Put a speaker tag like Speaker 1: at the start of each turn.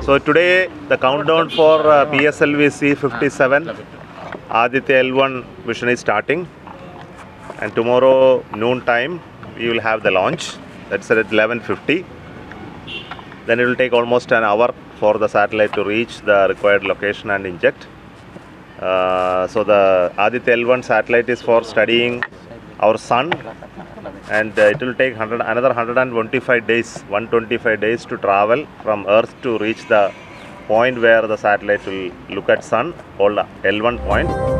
Speaker 1: So today the countdown for PSLV C57 Aditya L-1 mission is starting, and tomorrow noon time we will have the launch. That's at 11:50. Then it will take almost an hour for the satellite to reach the required location and inject. So the Aditya L-1 satellite is for studying our sun, and it will take another 125 days to travel from Earth to reach the point where the satellite will look at sun, called L1 point.